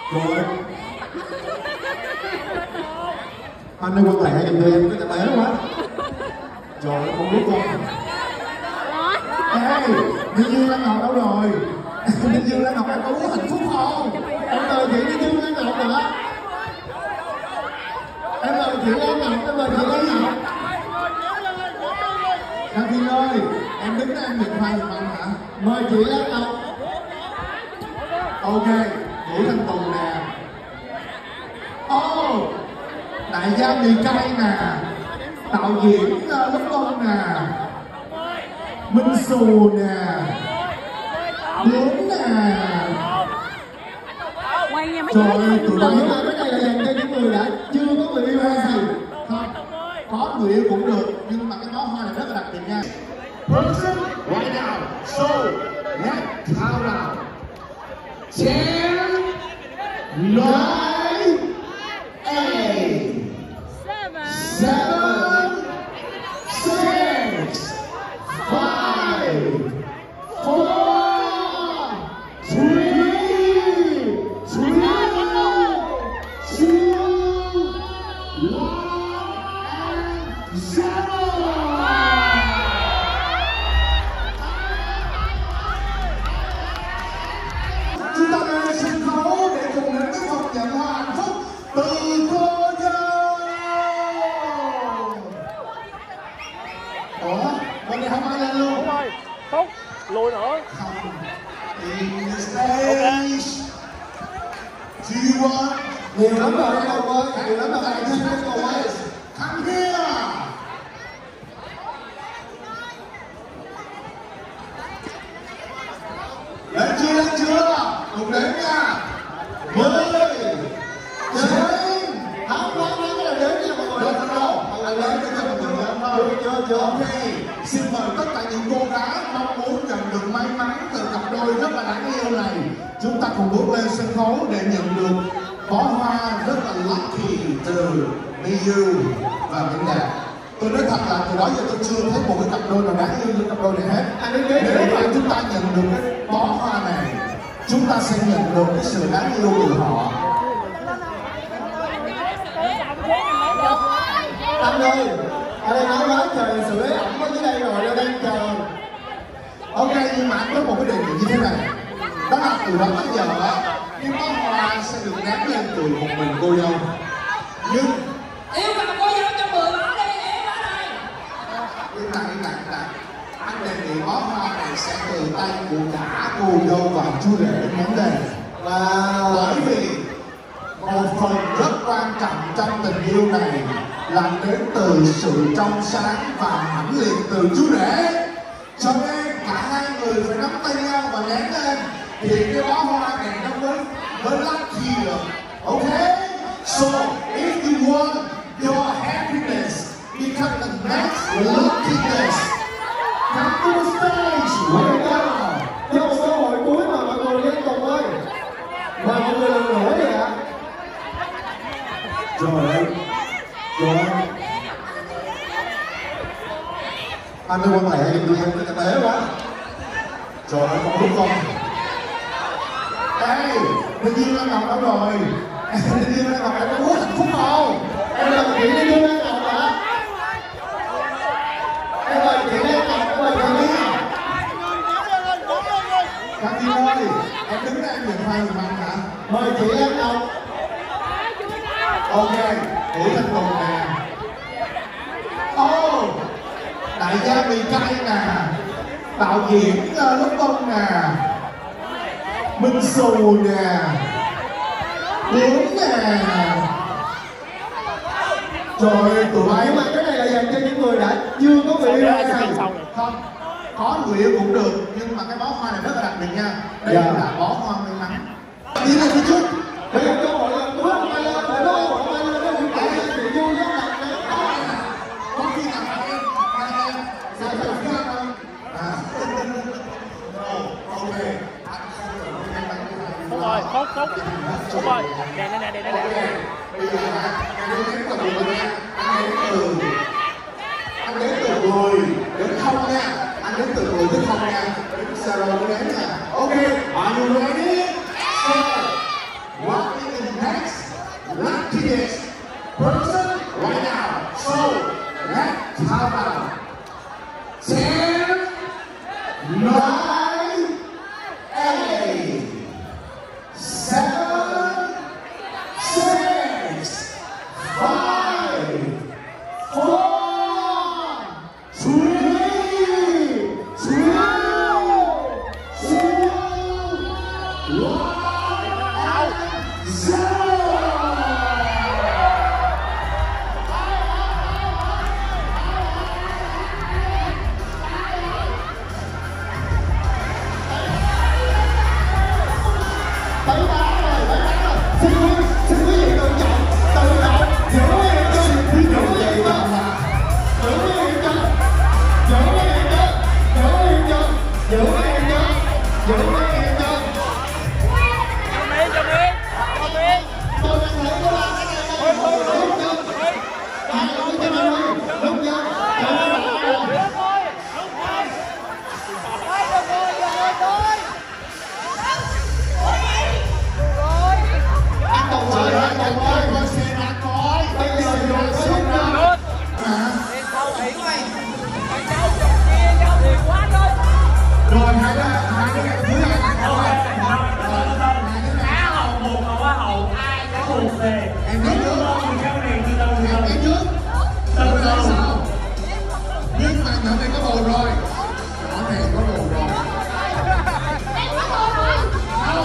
Rồi. Anh ơi quan lẹ giùm tụi em, cái té quá. Trời ơi, không biết con. Ê, Minh Dương Lan Ngọc đâu rồi? Minh Dương Lan Ngọc em có muốn hạnh phúc không? Em mời chị Minh Dương Lan Ngọc nữa. Em mời chị Lan Ngọc, em mời chị Lan Ngọc. Đăng Thiên ơi, em đứng đó em nhận hoa giùm anh hả? Mời chị Lan Ngọc. Ok, Vũ Thanh Tùng nè. Đại gia mì cay nè. Đạo diễn Lúc Công nè. Minh Xù nè. Bướm nè. Trời ơi, tụi bay cái này là dành cho những người đã chưa có người yêu hay gì? Không, có người yêu cũng được, nhưng mà cái bó hoa này rất là đặc biệt nha. Person right now, so let's count down. 10, 9, 8, 7, 6, 5, 4, 3, 2, 1, and 0. Chúng ta lên sân khấu để cùng đến với phần nhận hoa hạnh phúc từ cô dâu. Ủa? Bên này không ai lên luôn? Không ơi, Phúc, lùi nữa. Không. In the stage. Do you want? Nhiều lắm rồi đây đâu ơi, nhiều lắm rồi đây đâu ơi. Come here. Lên chưa? Cùng đến nha. 10, 9, không là đến nha mọi người. Đâu, anh đến cho mọi người lên thôi. Chưa. Ok, xin mời tất cả những cô gái mong muốn nhận được may mắn từ cặp đôi rất là đáng yêu này. Chúng ta cùng bước lên sân khấu để nhận được bó hoa rất là lucky từ Miu và Minh Đạt. Tôi nói thật là từ đó giờ tôi chưa thấy một cái cặp đôi nào đáng yêu như cặp đôi này hết. Nếu mà chúng ta nhận được cái bó hoa này, chúng ta sẽ nhận được cái sự đáng yêu từ họ. Anh ơi, ở đây nói quá trời sự ế ẩm ở dưới đây rồi, ở đây chờ. Ok, nhưng mà anh có một cái đề nghị như thế này. Đó là từ đó tới giờ cái bó hoa sẽ được ném lên từ một mình cô dâu. Nhưng yêu cầu cô dâu cho 10 bó đi, yêu bó này. Yên lặng. Anh đề nghị bó hoa này sẽ từ tay của cả cô dâu và chú rể ném lên. Và bởi vì một phần rất quan trọng trong tình yêu này là đến từ sự trong sáng và mãnh liệt từ chú rể. Cho nên cả hai người phải nắm tay nhau và ném lên thì cái bó hoa này nó mới lucky được. Ok? So if you want your happiness become the next luckiness, come to the stage right now. Cho một cơ hội cuối mà mọi người liên tục ơi. Mời mọi người lần nữa đi ạ. Trời. Anh ơi quan lẹ giùm tụi em, cái té quá. Trời ơi, không biết con. Ê, Minh Dương Lan Ngọc đâu rồi? Minh Dương Lan Ngọc em có muốn hạnh phúc không? Em là chị Minh Dương Lan Ngọc hả? Em mời chị Lan Ngọc, em mời chị đi. Đăng Thiên ơi, em đứng đây em nhận hoa giùm anh hả? Mời chị Lan Ngọc. Ok, Vũ Thanh Tùng nè. Đại gia mì cay nè. Đạo diễn Lúc Công nè. Minh Xù nè. Bướm nè. Trời ơi, tụi bay mà cái này là dành cho những người đã chưa có người yêu hay sao? Không, có người yêu cũng được, nhưng mà cái bó hoa này rất là đặc biệt nha. Đây là bó hoa may mắn. Đi lên phía trước. Bây giờ cho mọi người bước qua lên, để nó mọi người lên những cái chị vui rất là có khi nào em sao phải biết không? Ok. Phúc ơi, Phúc ơi, đây. Bây giờ anh đến từ người nha, anh đến từ người đến không nha, anh đến từ người đến không nha, đến Saro đến nha. Ok, are you ready? So, what person right now. So let's count down. 10, 9, 8, 7, 6, 5, 4, 3, 2, 1, 0. Em biết trước không? Em biết trước. Từ từ sao? Nhưng mà nhỏ này có bồ rồi. Nhỏ này có bồ rồi. Em có bồ rồi. Đâu?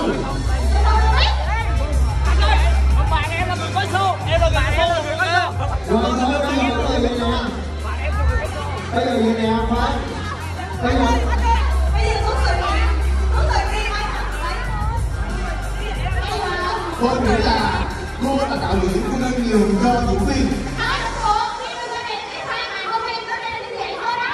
Anh ơi, ông bạn em là người có số. Em là bạn em là người có số. Rồi thôi, bây giờ vậy nè. Bây giờ vậy nè, phải. Bây giờ Xuống từ kia. Xuống từ kia ai thật đấy. Tôi nghĩ là cô là đạo diễn, cô nên nhường cho diễn viên. Ai được cô? Khi tôi ra đẹp để thay mà không em nó nên như vậy thôi đó.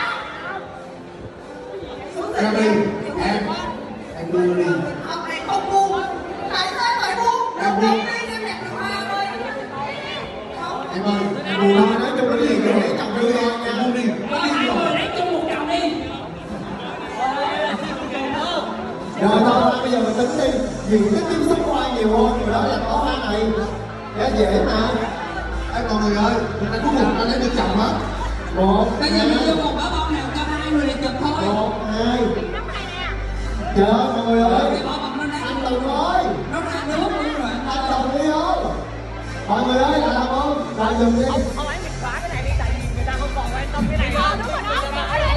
Xuống từ Ra đi, kia. em đưa đi. Học này không buồn. Tại sao phải buồn? Đừng đi đi em đẹp được hoa ơi. Em ơi, em buồn thôi, nói chung là gì rồi, để chồng đưa thôi, em buông đi. Có hai người lấy chung một chồng đi. rồi thôi, bây giờ mình tính đi. Vì cái tiếp xúc của ai nhiều hơn, người đó là có hoa này. Dễ mà. Ê mọi người ơi, mình đã có một ai lấy được chồng á. 1, Bây giờ mình vô một quả bông nào cho hai người để chụp thôi. 1, 2. Chờ mọi người ơi. Cái quả bông nó Anh đang Tùng ơi. nó ra nước luôn rồi. Anh Tùng đi không? Mọi người ơi, là không? Là dùng đi. Ông ấy mình xóa cái này đi, tại vì người ta không còn quan tâm cái này nữa. Đúng rồi đó, bỏ đi.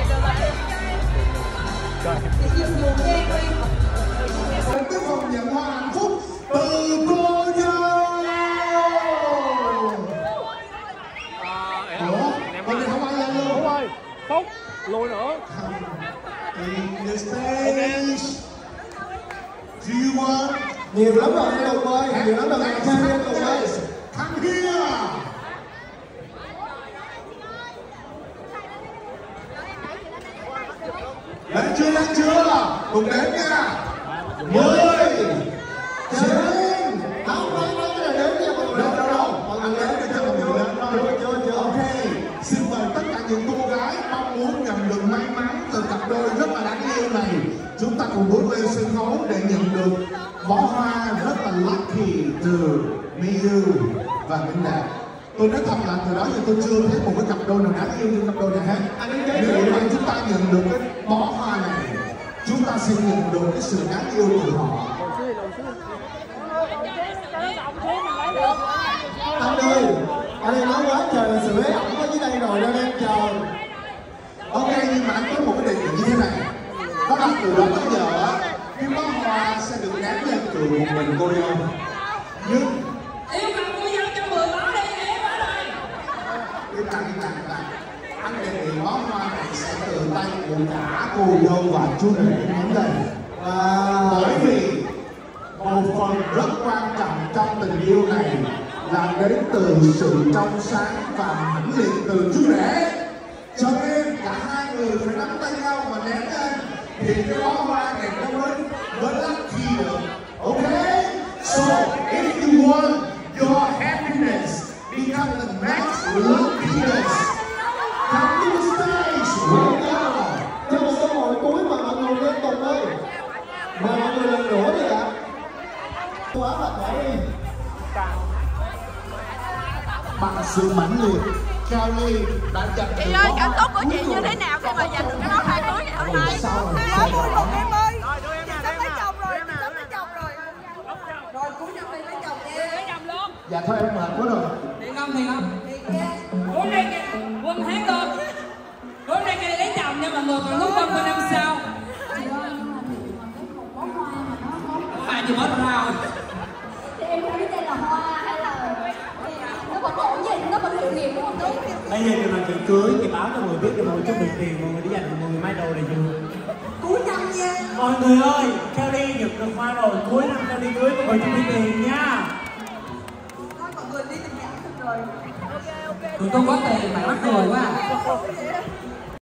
Tiếp tục nhận hoa hạnh phúc từ cô dâu. Ủa? Con này không ai lên luôn. Phúc ơi, Phúc, lùi nữa. In the stage. Do you want? Nhiều lắm rồi anh Tùng ơi. Nhiều lắm rồi anh Tùng ơi. Come here. Lên chưa? Cùng đến nha. 10, 9. Không, cái này đến nha mọi người. Đâu. Anh đến để cho mọi người lên thôi. Chưa. Ok. Xin mời tất cả những cô gái mong muốn nhận được may mắn từ cặp đôi rất là đáng yêu này. Chúng ta cùng bước lên sân khấu để nhận được bó hoa rất là lucky từ Miu và Minh Đạt. Tôi nói thật là từ đó giờ tôi chưa thấy một cái cặp đôi nào đáng yêu như cặp đôi này hết. Nếu mà chúng ta nhận được cái bó hoa này, chúng ta sẽ nhận được cái sự đáng yêu của họ. Anh ơi nói quá trời là sự ế ẩm ở dưới đây rồi nên em chờ. Ok, nhưng mà anh có một cái đề nghị như thế này. Đó là từ đó tới giờ á, cái bó hoa sẽ được dán lên từ một mình cô dâu. Nhưng Yêu cầu cô dâu cho 10 bó đi, em ở đây. im lặng. Anh đề nghị bó hoa này sẽ từ tay của cả cô dâu và chú rể đến đây. Bởi vì một phần rất quan trọng trong tình yêu này là đến từ sự trong sáng và mãnh liệt từ chú rể. Cho nên cả hai người phải nắm tay nhau và ném lên thì cái bó hoa này nó mới lucky được. Okay? So if you want your happiness become the next luckiness, come to the stage right now. Cho một câu hỏi cuối mà mọi người liên tục ơi. Mời mọi người lần nữa đi ạ. Quá mệt mỏi đi. bằng sự mãnh liệt, Kelly đã giành được Chị ơi, cảm xúc của chị như thế nào khi mà giành được cái nón hoa cưới ngày hôm nay? Quá vui mừng em ơi. Sắp lấy chồng rồi, sắp lấy chồng rồi. Rồi cuối năm đi lấy chồng nha. Lấy chồng luôn. Dạ thôi em mệt quá rồi. Thiệt không? Hôm nay Quân hát luôn. Hôm nay cái lấy chồng nha mọi người, còn lúc Quân năm sau. Chị ơi, nhưng mà thì mà cái một bó hoa mà nó không... Hoa chưa hết rau. Thì em không biết đây là hoa hay là... Nó vẫn ổn gì, nó vẫn hiệu nghiệm đúng không Tuấn? Bây giờ thì mà chị cưới thì báo cho mọi người biết cho mọi người chuẩn bị tiền, mọi người đi dành mọi người may đồ này chưa? Cuối năm nha. Mọi người ơi, Kelly nhận được hoa rồi, cuối năm Kelly cưới mọi người chuẩn bị tiền nha. Thôi mọi người đi tìm nhãn rồi. Tụi tôi có tiền mà mắc cười quá à.